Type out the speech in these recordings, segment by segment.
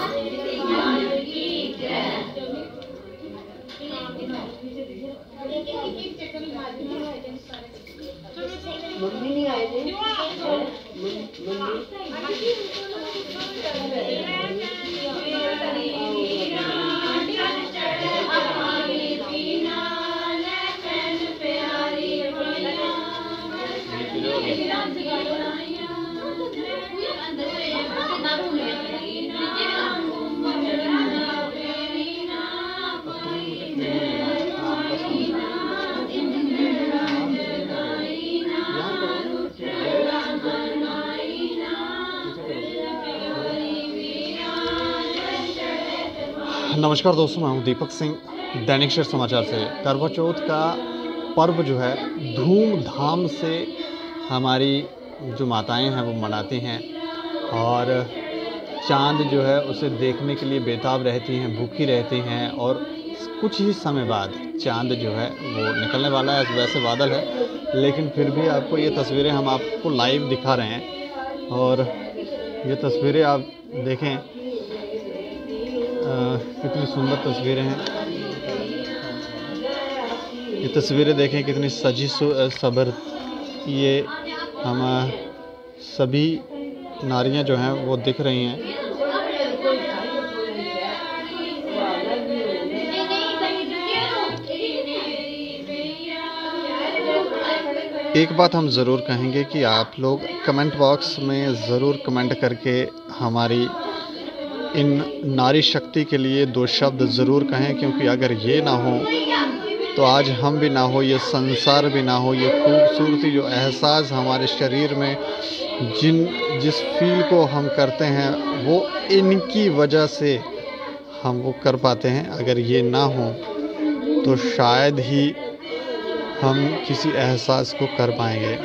Mummy नहीं आए थे। नमस्कार दोस्तों, मैं हूं दीपक सिंह, दैनिक शेर समाचार से। करवा चौथ का पर्व जो है धूमधाम से हमारी जो माताएं हैं वो मनाती हैं और चांद जो है उसे देखने के लिए बेताब रहती हैं, भूखी रहती हैं। और कुछ ही समय बाद चांद जो है वो निकलने वाला है। वैसे बादल है लेकिन फिर भी आपको ये तस्वीरें हम आपको लाइव दिखा रहे हैं। और ये तस्वीरें आप देखें, कितनी सुंदर तस्वीरें हैं। ये तस्वीरें देखें कितनी सजी सबर। ये हम सभी नारियां जो हैं वो दिख रही हैं। एक बात हम ज़रूर कहेंगे कि आप लोग कमेंट बॉक्स में ज़रूर कमेंट करके हमारी इन नारी शक्ति के लिए दो शब्द ज़रूर कहें, क्योंकि अगर ये ना हो तो आज हम भी ना हो, ये संसार भी ना हो। ये खूबसूरती जो एहसास हमारे शरीर में जिस फील को हम करते हैं वो इनकी वजह से हम वो कर पाते हैं। अगर ये ना हो तो शायद ही हम किसी एहसास को कर पाएंगे।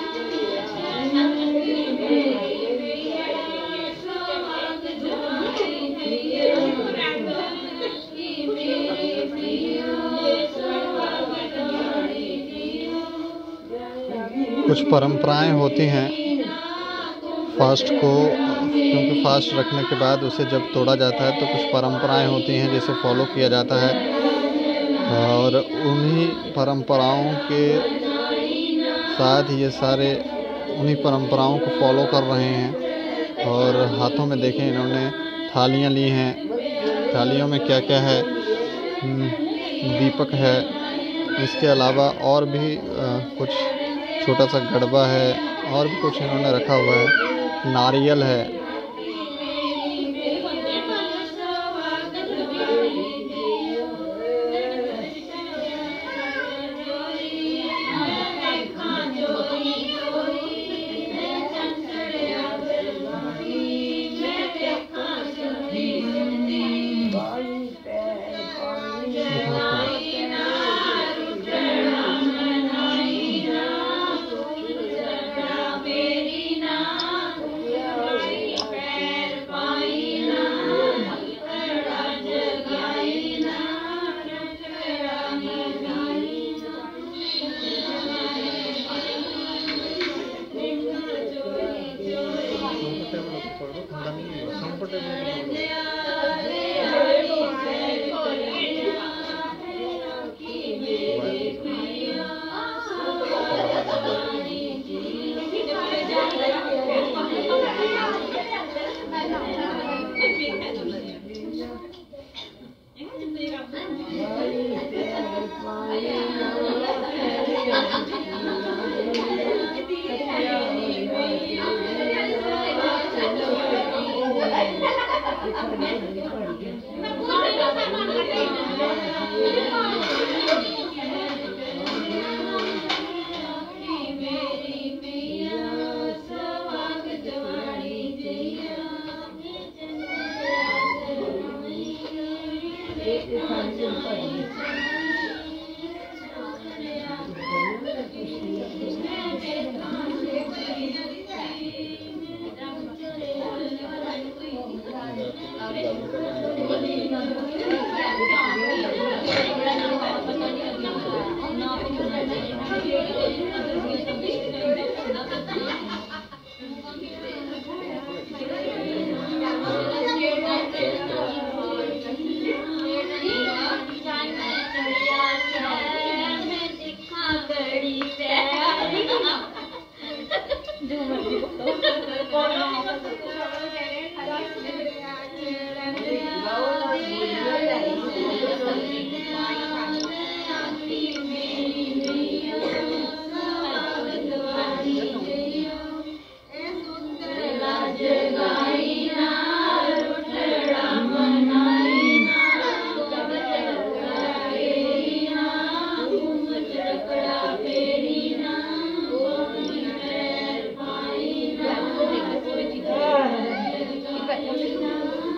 कुछ परंपराएं होती हैं फास्ट को, क्योंकि फास्ट रखने के बाद उसे जब तोड़ा जाता है तो कुछ परंपराएं होती हैं जिसे फॉलो किया जाता है। और उन्हीं परंपराओं के साथ ये सारे उन्हीं परंपराओं को फॉलो कर रहे हैं। और हाथों में देखें इन्होंने थालियां ली हैं। थालियों में क्या क्या है? दीपक है, इसके अलावा और भी कुछ छोटा सा गड़बा है और भी कुछ इन्होंने रखा हुआ है। नारियल है।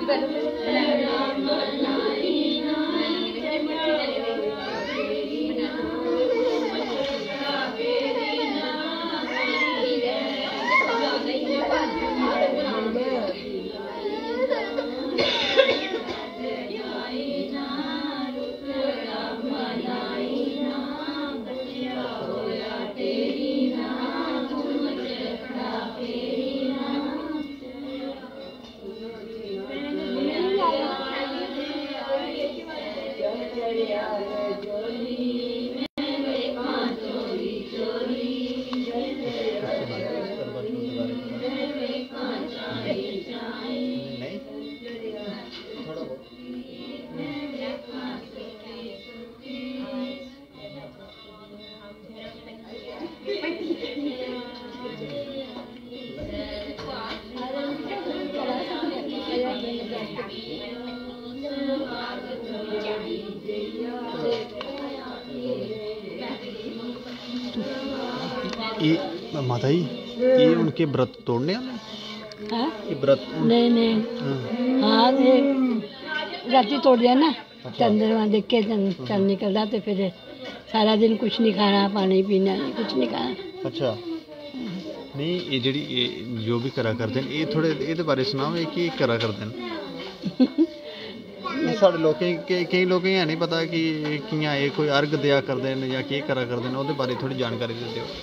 ये माता जी, ये उनके व्रत तोड़ने वाले ये व्रत? नहीं नहीं, हाँ ये राती तोड़ दिया ना। चंद्रमा देख के चंद निकल रहा तो फिर सारा दिन कुछ नहीं खाना, पानी पीना नहीं, कुछ नहीं खाना। अच्छा, नहीं ये जड़ी ये जो भी करा करते हैं, ये थोड़े ये बारे सुनाओ, ये की करा करते हैं? साढ़े लोग कई लोग है नहीं पता कि कियां ये कोई अर्घ दिया करते हैं या की करा करते हैं, उसके बारे थोड़ी जानकारी देते हो।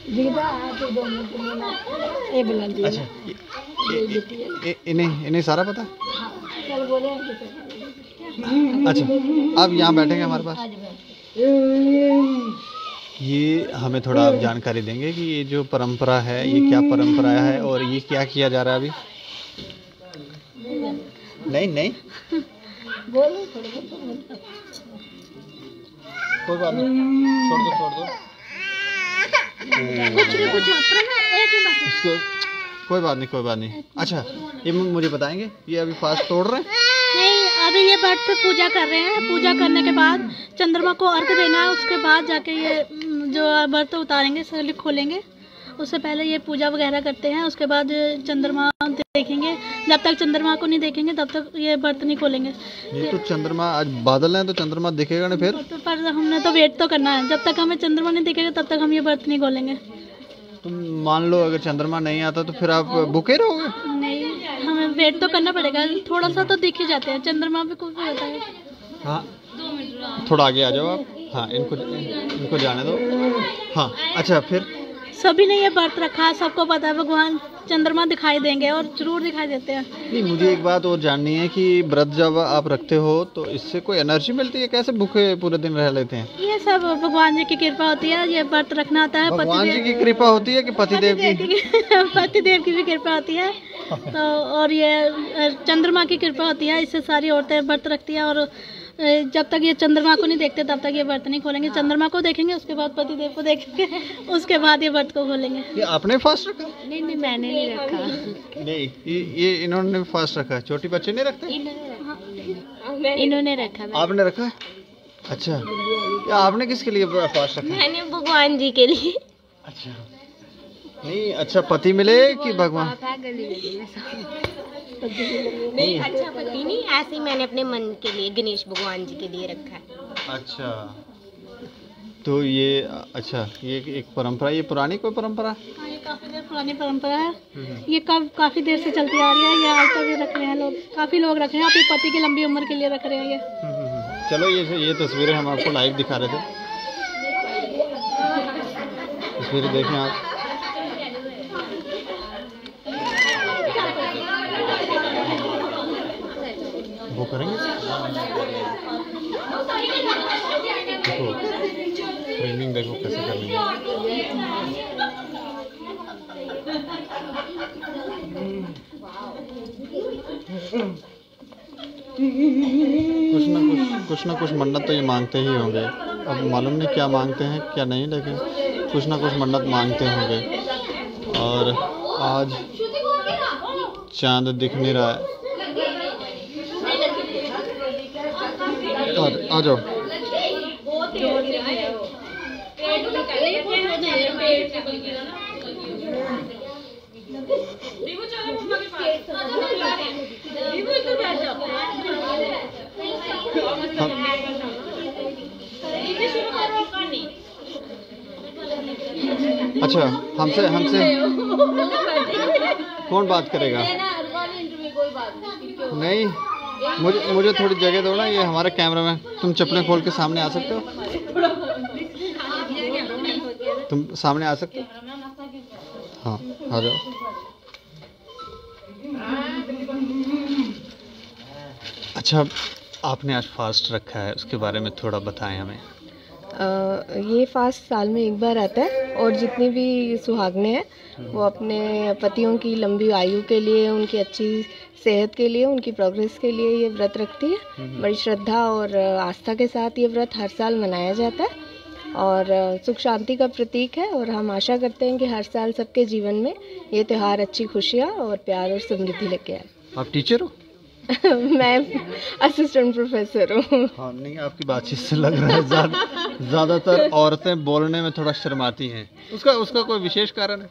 अच्छा, इन्हें सारा पता? अच्छा, अब यहाँ बैठेंगे हमारे पास, ये हमें थोड़ा आप जानकारी देंगे कि ये जो परंपरा है ये क्या परंपरा है और ये क्या किया जा रहा है अभी? नहीं नहीं, कोई बात नहीं, छोड़ दो इसको, कोई बात नहीं। अच्छा, ये मुझे बताएंगे, ये अभी फास्ट तोड़ रहे हैं? नहीं, अभी ये व्रत पूजा कर रहे हैं। पूजा करने के बाद चंद्रमा को अर्घ देना है, उसके बाद जाके ये जो व्रत उतारेंगे, सलिक खोलेंगे। उससे पहले ये पूजा वगैरह करते हैं, उसके बाद चंद्रमा देखेंगे। जब तक चंद्रमा को नहीं देखेंगे तब तक ये व्रत नहीं खोलेंगे। ये तो चंद्रमा आज बादल हैं तो चंद्रमा दिखेगा नहीं फिर? तो पर हमने तो वेट तो करना है, जब तक हमें चंद्रमा नहीं दिखेगा तब तक हम ये व्रत नहीं खोलेंगे। तो मान लो अगर चंद्रमा नहीं आता तो फिर आप भूखे रहोगे? नहीं, हमें वेट तो करना पड़ेगा, थोड़ा सा तो दिख ही जाते हैं, चंद्रमा भी कुछ होता है। हाँ, थोड़ा आगे आ जाओ आप। हाँ, इनको जाने दो। हाँ, अच्छा, फिर सभी ने ये व्रत रखा है, सबको पता है भगवान चंद्रमा दिखाई देंगे और जरूर दिखाई देते हैं। नहीं, मुझे एक बात और जाननी है कि व्रत जब आप रखते हो तो इससे कोई एनर्जी मिलती है? कैसे भूखे पूरे दिन रह लेते हैं? ये सब भगवान जी की कृपा होती है, ये व्रत रखना आता है। भगवान जी की कृपा होती है कि पतिदेव की? पतिदेव की भी कृपा होती है। तो और ये चंद्रमा की कृपा होती है, इससे सारी औरतें व्रत रखती है। और जब तक ये चंद्रमा को नहीं देखते तब तक ये व्रत नहीं खोलेंगे। चंद्रमा को देखेंगे, उसके बाद पतिदेव को देखेंगे, उसके बाद ये व्रत को खोलेंगे। ये आपने फास्ट रखा? नहीं, मैंने नहीं रखा। नहीं, ये इन्होंने फास्ट रखा है। छोटी बच्चे नहीं रखते? इन्होंने रखा। आपने रखा है? अच्छा, या आपने किसके लिए फास्ट रखा? मैंने भगवान जी के लिए। अच्छा, नहीं, अच्छा पति मिले कि भगवान? नहीं, अच्छा पति नहीं, ऐसे ही मैंने अपने मन के लिए गणेश भगवान जी के लिए रखा है। अच्छा, तो ये अच्छा, ये एक परंपरा, ये पुरानी कोई परंपरा? हाँ, ये काफी देर पुरानी परंपरा है। ये काफी देर से चलती आ रही है। ये आज तक भी रख रहे हैं लोग, काफी लोग रख रहे हैं, अपनी पति की लंबी उम्र के लिए रख रहे हैं ये। चलो, ये तस्वीरें हम आपको लाइव दिखा रहे थे, तस्वीरें देखें आप। वो करेंगे, देखो ट्रेनिंग देखो कैसे करनी है। कुछ ना कुछ मन्नत तो ये मांगते ही होंगे। अब मालूम नहीं क्या मांगते हैं क्या नहीं, लेकिन कुछ ना कुछ मन्नत मांगते होंगे। और आज चांद दिख नहीं रहा है। आ जाओ, अच्छा, हमसे हमसे कौन बात करेगा? नहीं, मुझे थोड़ी जगह दो ना, ये हमारे कैमरा में। तुम चप्पलें खोल के सामने आ सकते हो? तुम सामने आ सकते हो? हाँ, आ जाओ। अच्छा, आपने आज फास्ट रखा है, उसके बारे में थोड़ा बताएं हमें। ये फास्ट साल में एक बार आता है और जितनी भी सुहागनें हैं वो अपने पतियों की लंबी आयु के लिए, उनकी अच्छी सेहत के लिए, उनकी प्रोग्रेस के लिए ये व्रत रखती है। बड़ी श्रद्धा और आस्था के साथ ये व्रत हर साल मनाया जाता है और सुख शांति का प्रतीक है और हम आशा करते हैं कि हर साल सबके जीवन में ये त्यौहार अच्छी खुशियाँ और प्यार और समृद्धि लेके आए। आप टीचर हो? मैं असिस्टेंट प्रोफेसर हूँ। हाँ, नहीं, आपकी बातचीत से लग रहा है ज़्यादातर औरतें बोलने में थोड़ा शर्माती हैं। उसका कोई विशेष कारण है?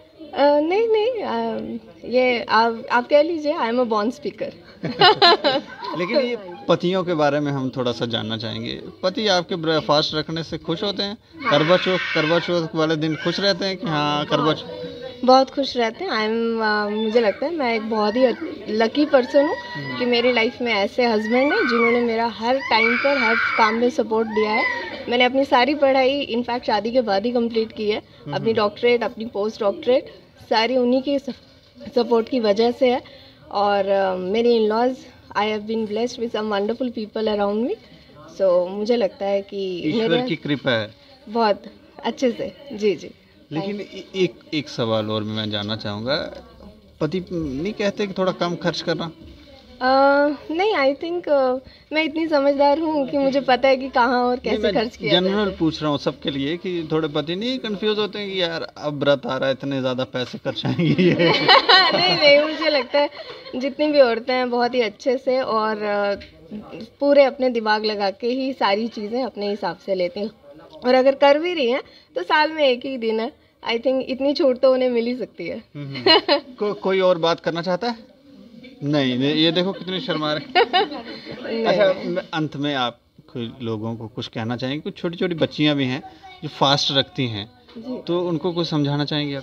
नहीं, ये आप कह लीजिए, I am a born speaker. लेकिन ये पतियों के बारे में हम थोड़ा सा जानना चाहेंगे। पति आपके ब्रेकफास्ट रखने से खुश होते हैं? करवा चौथ वाले दिन खुश रहते हैं कि हाँ करवा चौथ? बहुत खुश रहते हैं। मुझे लगता है मैं एक बहुत ही लकी पर्सन हूँ कि मेरी लाइफ में ऐसे हस्बैंड हैं जिन्होंने मेरा हर टाइम पर हर काम में सपोर्ट दिया है। मैंने अपनी सारी पढ़ाई इनफैक्ट शादी के बाद ही कंप्लीट की है। अपनी डॉक्टरेट, अपनी पोस्ट डॉक्टरेट सारी उन्हीं की सपोर्ट की वजह से है। और मेरी in laws, I have been blessed with some wonderful people around me. So मुझे लगता है कि ईश्वर की कृपा है बहुत अच्छे से। जी जी। लेकिन एक सवाल और मैं जानना चाहूँगा, पति नहीं कहते कि थोड़ा कम खर्च करना? नहीं, आई थिंक मैं इतनी समझदार हूँ कि मुझे पता है कि कहाँ और कैसे खर्च किया। जनरल पूछ रहा हूँ सबके लिए कि थोड़े पति नहीं कंफ्यूज होते हैं कि यार अब व्रत आ रहा है, इतने ज़्यादा पैसे खर्च आएंगे। नहीं, मुझे लगता है जितनी भी औरतें हैं बहुत ही अच्छे से और पूरे अपने दिमाग लगा के ही सारी चीज़ें अपने हिसाब से लेती हैं। और अगर कर भी रही हैं तो साल में एक ही दिन है। आई थिंक इतनी छूट तो उन्हें मिल ही सकती है। कोई और बात करना चाहता है? नहीं, ये देखो कितने शर्मा रहे। अच्छा, अंत में आप लोगों को कुछ कहना चाहेंगे? कुछ छोटी छोटी बच्चियां भी हैं जो फास्ट रखती हैं, तो उनको कुछ समझाना चाहेंगे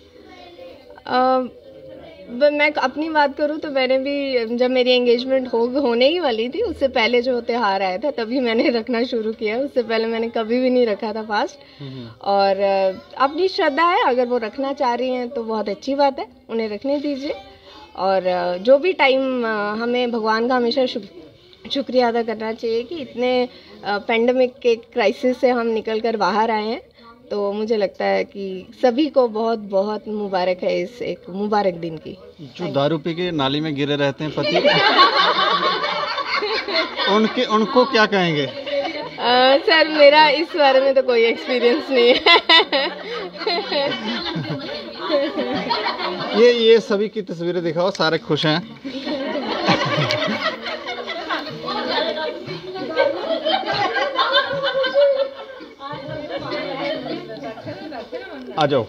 आप? मैं अपनी बात करूँ तो मैंने भी जब मेरी एंगेजमेंट होने ही वाली थी उससे पहले जो त्योहार आया था तभी मैंने रखना शुरू किया। उससे पहले मैंने कभी भी नहीं रखा था फास्ट। और अपनी श्रद्धा है, अगर वो रखना चाह रही हैं तो बहुत अच्छी बात है, उन्हें रखने दीजिए। और जो भी टाइम हमें भगवान का हमेशा शुक्रिया अदा करना चाहिए कि इतने पेंडेमिक के क्राइसिस से हम निकल कर बाहर आए हैं। तो मुझे लगता है कि सभी को बहुत बहुत मुबारक है इस एक मुबारक दिन की। जो दारू पी के नाली में गिरे रहते हैं पति उनको क्या कहेंगे? सर, मेरा इस बारे में तो कोई एक्सपीरियंस नहीं है। ये सभी की तस्वीरें दिखाओ, सारे खुश हैं। आ जाओ।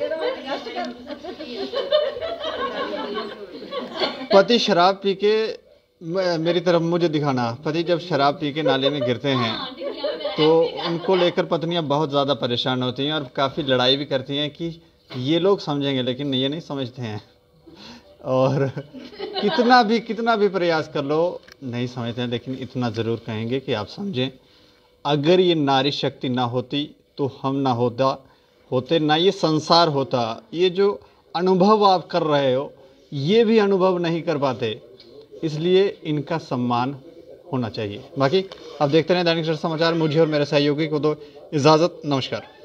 पति शराब पी के, मेरी तरफ मुझे दिखाना, पति जब शराब पी के नाले में गिरते हैं तो उनको लेकर पत्नियां बहुत ज़्यादा परेशान होती हैं और काफ़ी लड़ाई भी करती हैं कि ये लोग समझेंगे, लेकिन ये नहीं समझते हैं। और कितना भी प्रयास कर लो नहीं समझते हैं। लेकिन इतना ज़रूर कहेंगे कि आप समझें, अगर ये नारी शक्ति ना होती तो हम ना होते ना ये संसार होता। ये जो अनुभव आप कर रहे हो ये भी अनुभव नहीं कर पाते, इसलिए इनका सम्मान होना चाहिए। बाकी आप देखते रहें दैनिक सवेरा समाचार। मुझे और मेरे सहयोगी को दो इजाज़त। नमस्कार।